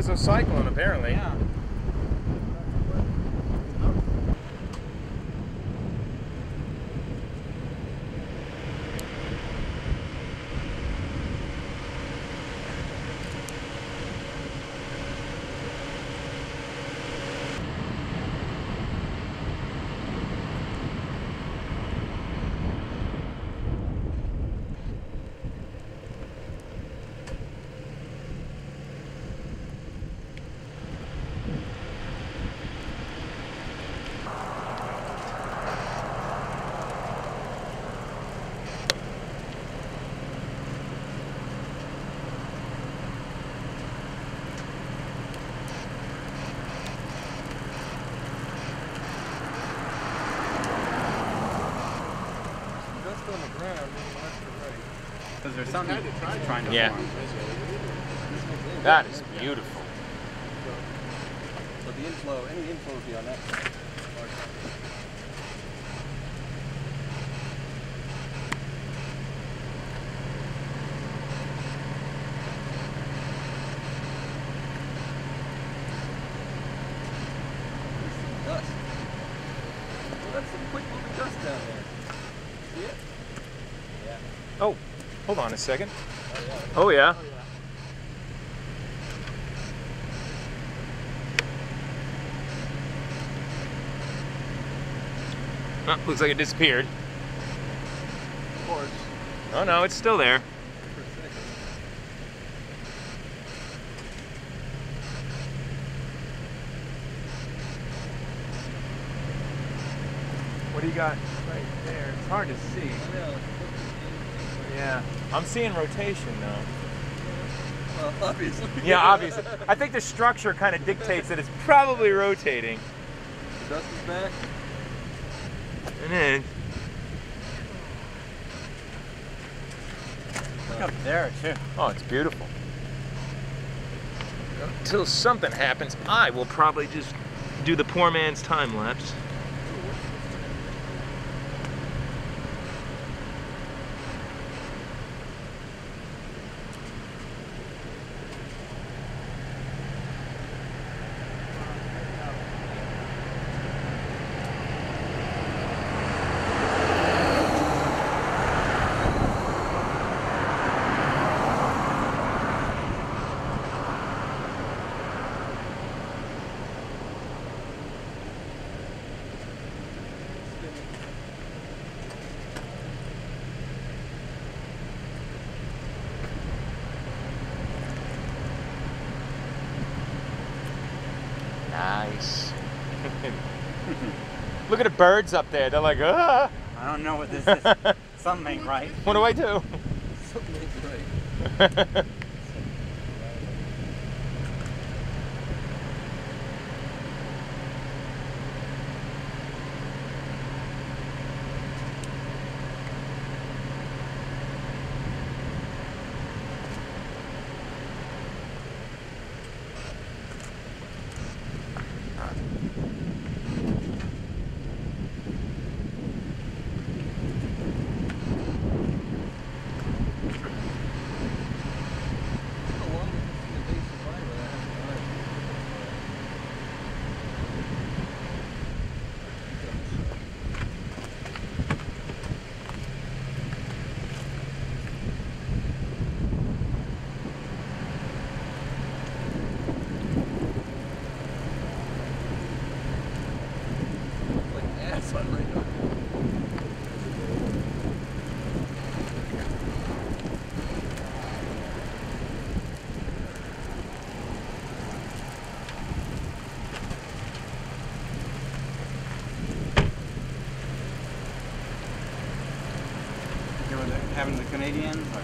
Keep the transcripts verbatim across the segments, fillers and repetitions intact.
mesocyclone, apparently. Yeah. Is there something trying to Yeah. form? That is beautiful. So the inflow, any inflow would be on that side. Dust. Well, that's some quick moving dust down there. See it? Yeah. Oh, hold on a second. Oh yeah. Oh yeah. Oh, yeah. Oh, looks like it disappeared. Of course. Oh no, it's still there. For a second. What do you got right there? It's hard to see. I know. Yeah. I'm seeing rotation though. Well, obviously. Yeah, obviously. I think the structure kind of dictates that it's probably rotating. The dust is back. And then, Look up there too. oh, it's beautiful. Until something happens, I will probably just do the poor man's time lapse. Nice. Look at the birds up there. They're like, ah. I don't know what this is. Something ain't right. What do I do? Something ain't right. Having the Canadians? Or?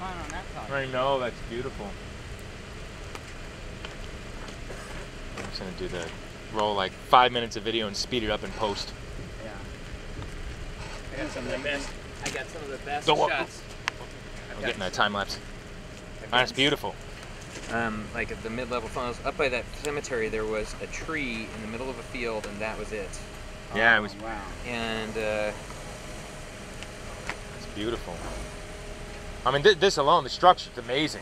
fun on that side. I know, that's beautiful. I'm just gonna do the roll like five minutes of video and speed it up in post. Yeah. I got some of the best. I got some of the best Go up. shots. I'm getting a time lapse. That's beautiful. Um, like at the mid-level funnels, up by that cemetery, there was a tree in the middle of a field, and that was it. Yeah, it was. Wow. And uh, It's beautiful. I mean, th this alone, the structure's amazing.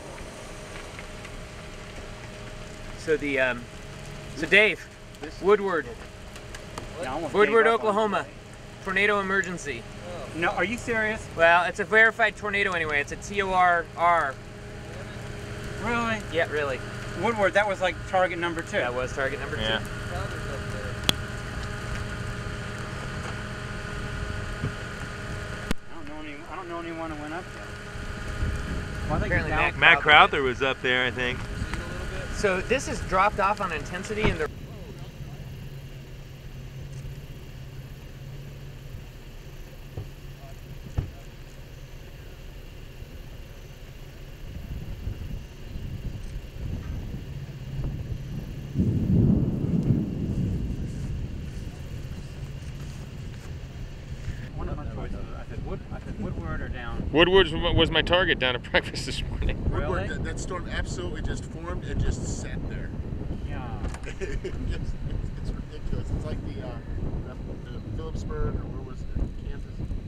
so the um, so Dave, Woodward, Yeah, I almost Woodward, gave up on Oklahoma, it. tornado emergency. No, are you serious? Well, it's a verified tornado anyway. It's a T O R R. Really? Yeah, really. Woodward, that was like target number two. That was target number Yeah. two. I don't know any. I don't know anyone who went up there. Well, I think Apparently Matt, Matt Matt Crowther was up there, I think. So this has dropped off on intensity, and the one of my choices. I said Wood. I said Woodward or down. Woodward was my target down at breakfast this morning. Really? Woodward, that, that storm absolutely just formed and just sat there. Yeah. It just, it's, it's ridiculous. It's like the, uh, the, the Phillipsburg, or where was it? Kansas.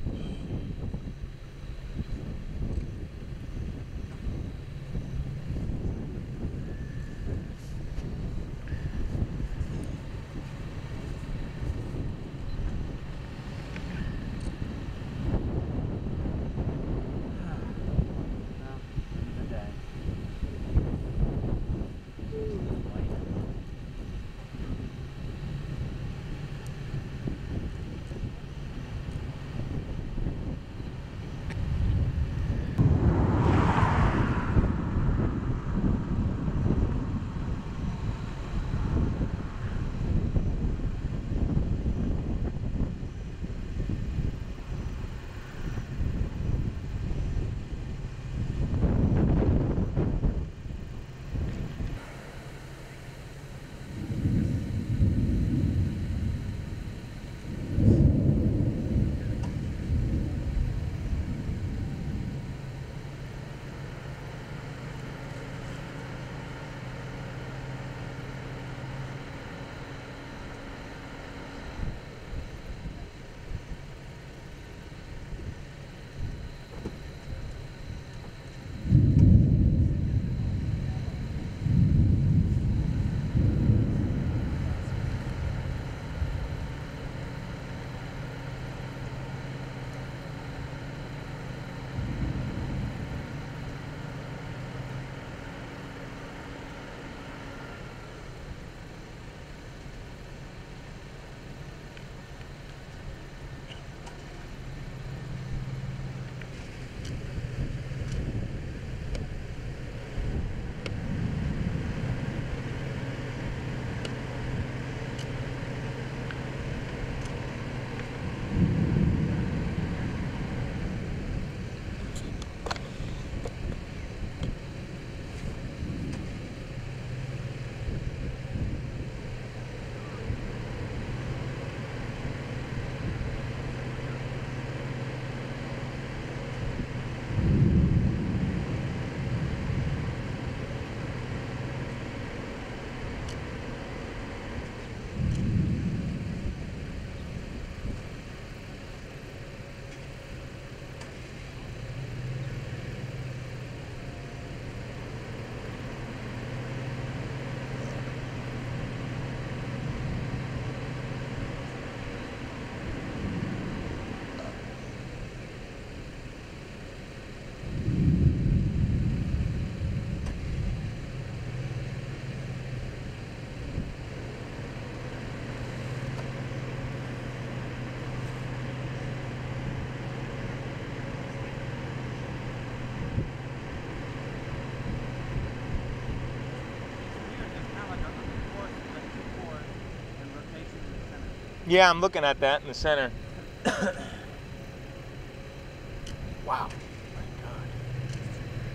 Yeah, I'm looking at that in the center. Wow. My God.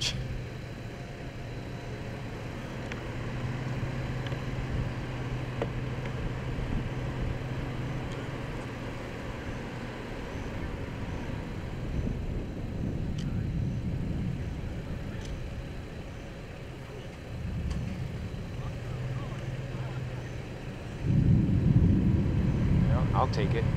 I'll take it.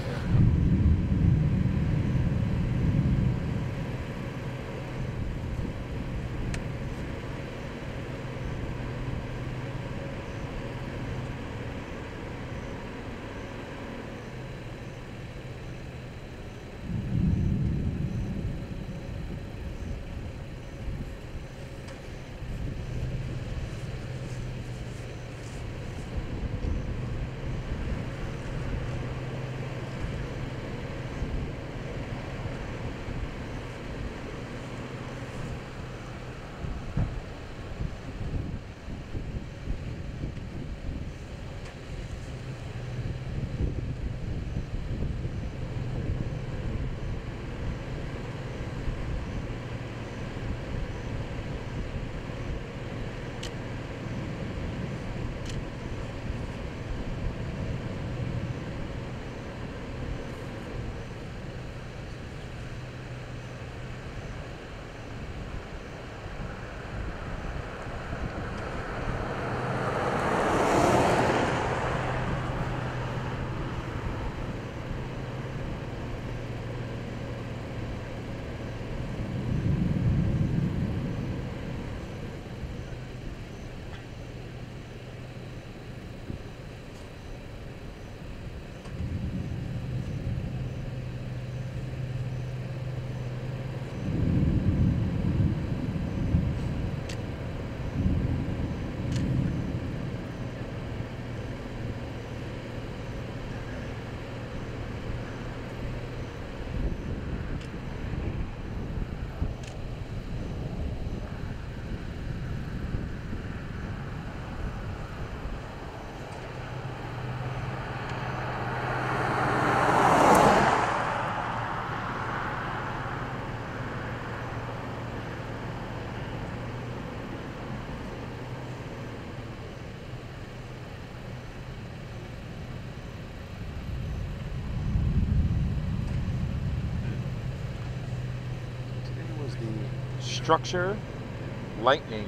Structure, lightning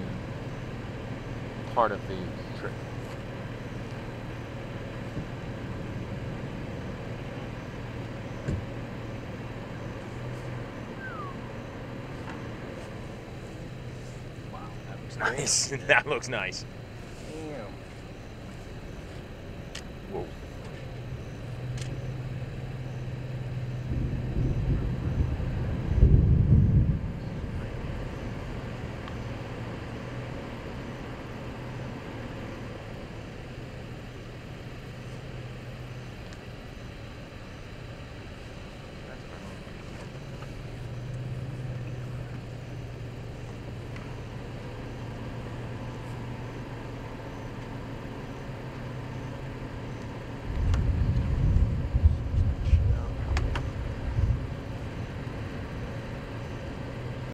part of the trip. Wow, that looks Nice. That looks nice.